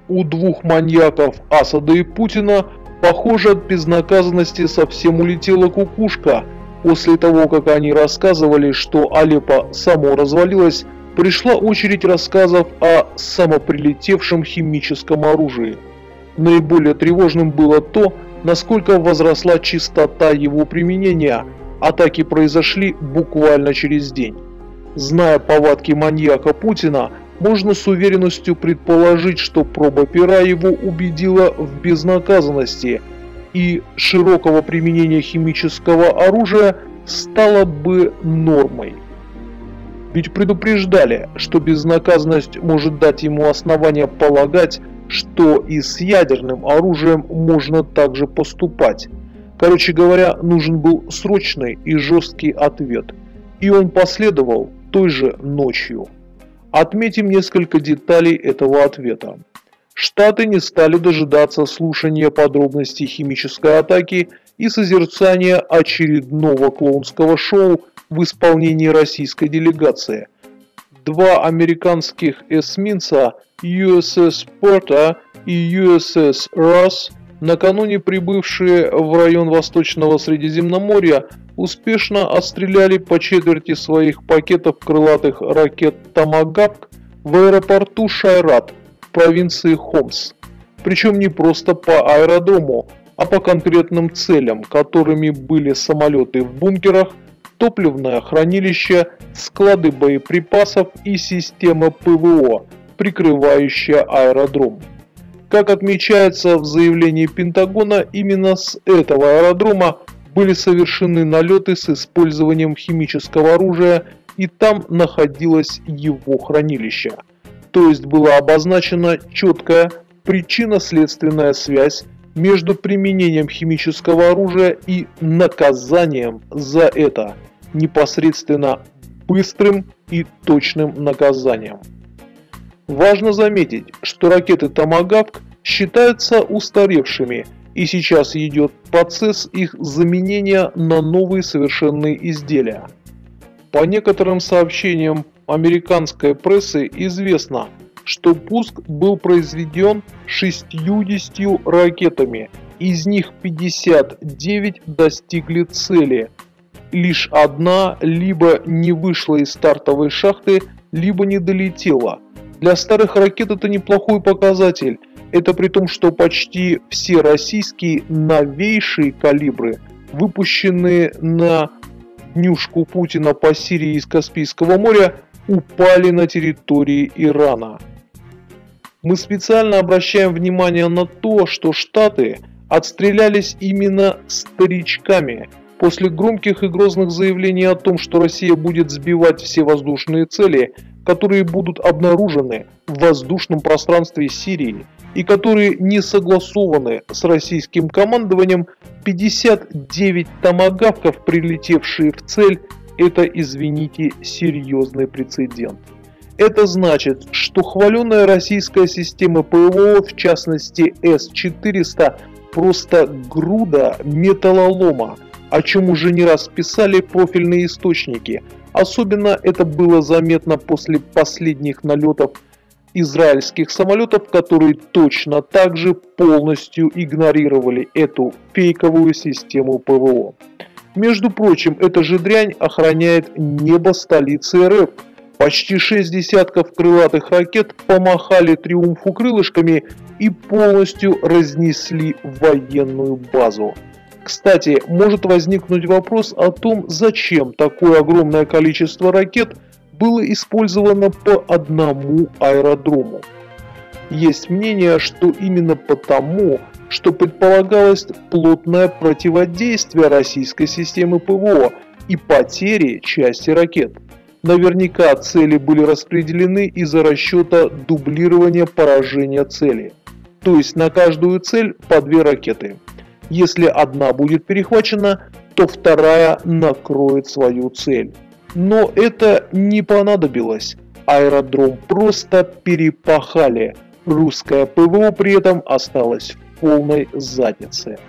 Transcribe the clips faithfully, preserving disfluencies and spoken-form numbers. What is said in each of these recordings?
У двух маньяков Асада и Путина, похоже, от безнаказанности совсем улетела кукушка. После того, как они рассказывали, что Алеппо само развалилось, пришла очередь рассказов о самоприлетевшем химическом оружии. Наиболее тревожным было то, насколько возросла частота его применения. Атаки произошли буквально через день. Зная повадки маньяка Путина, можно с уверенностью предположить, что проба пера его убедила в безнаказанности, и широкого применения химического оружия стало бы нормой. Ведь предупреждали, что безнаказанность может дать ему основание полагать, что и с ядерным оружием можно также поступать. Короче говоря, нужен был срочный и жесткий ответ, и он последовал той же ночью. Отметим несколько деталей этого ответа. Штаты не стали дожидаться слушания подробностей химической атаки и созерцания очередного клоунского шоу в исполнении российской делегации. Два американских эсминца ю эс эс Porta и ю эс эс Ross, накануне прибывшие в район Восточного Средиземноморья, успешно отстреляли по четверти своих пакетов крылатых ракет «Томагавк» в аэропорту Шайрат в провинции Хомс. Причем не просто по аэродрому, а по конкретным целям, которыми были самолеты в бункерах, топливное хранилище, склады боеприпасов и система ПВО, прикрывающая аэродром. Как отмечается в заявлении Пентагона, именно с этого аэродрома были совершены налеты с использованием химического оружия, и там находилось его хранилище. То есть была обозначена четкая причинно-следственная связь между применением химического оружия и наказанием за это, непосредственно быстрым и точным наказанием. Важно заметить, что ракеты «Томагавк» считаются устаревшими, и сейчас идет процесс их заменения на новые совершенные изделия. По некоторым сообщениям американской прессы известно, что пуск был произведен шестьюдесятью ракетами, из них пятьдесят девять достигли цели. Лишь одна либо не вышла из стартовой шахты, либо не долетела. Для старых ракет это неплохой показатель. Это при том, что почти все российские новейшие калибры, выпущенные на днюшку Путина по Сирии из Каспийского моря, упали на территории Ирана. Мы специально обращаем внимание на то, что Штаты отстрелялись именно старичками. После громких и грозных заявлений о том, что Россия будет сбивать все воздушные цели, которые будут обнаружены в воздушном пространстве Сирии и которые не согласованы с российским командованием, пятьдесят девять томагавков, прилетевшие в цель, это, извините, серьезный прецедент. Это значит, что хваленая российская система ПВО, в частности эс четыреста, просто груда металлолома, о чем уже не раз писали профильные источники. Особенно это было заметно после последних налетов израильских самолетов, которые точно так же полностью игнорировали эту фейковую систему ПВО. Между прочим, эта же дрянь охраняет небо столицы эр эф. Почти шесть десятков крылатых ракет помахали триумфу крылышками и полностью разнесли военную базу. Кстати, может возникнуть вопрос о том, зачем такое огромное количество ракет было использовано по одному аэродрому. Есть мнение, что именно потому, что предполагалось плотное противодействие российской системы ПВО и потери части ракет. Наверняка цели были распределены из-за расчета дублирования поражения цели. То есть на каждую цель по две ракеты. Если одна будет перехвачена, то вторая накроет свою цель. Но это не понадобилось. Аэродром просто перепахали. Русское ПВО при этом осталось в полной заднице.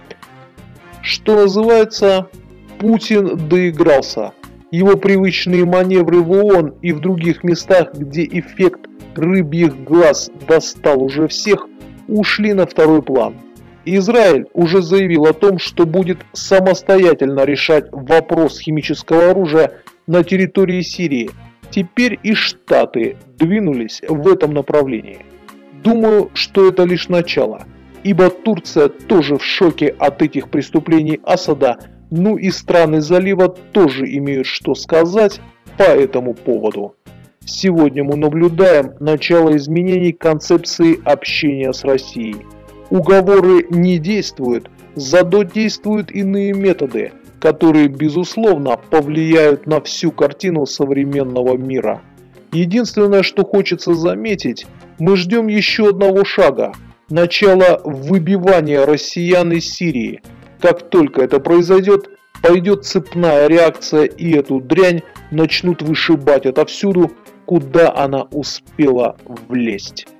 Что называется, Путин доигрался. Его привычные маневры в ООН и в других местах, где эффект рыбьих глаз достал уже всех, ушли на второй план. Израиль уже заявил о том, что будет самостоятельно решать вопрос химического оружия на территории Сирии. Теперь и Штаты двинулись в этом направлении. Думаю, что это лишь начало, ибо Турция тоже в шоке от этих преступлений Асада, ну и страны залива тоже имеют что сказать по этому поводу. Сегодня мы наблюдаем начало изменений концепции общения с Россией. Уговоры не действуют, зато действуют иные методы, которые, безусловно, повлияют на всю картину современного мира. Единственное, что хочется заметить, мы ждем еще одного шага – начала выбивания россиян из Сирии. Как только это произойдет, пойдет цепная реакция, и эту дрянь начнут вышибать отовсюду, куда она успела влезть.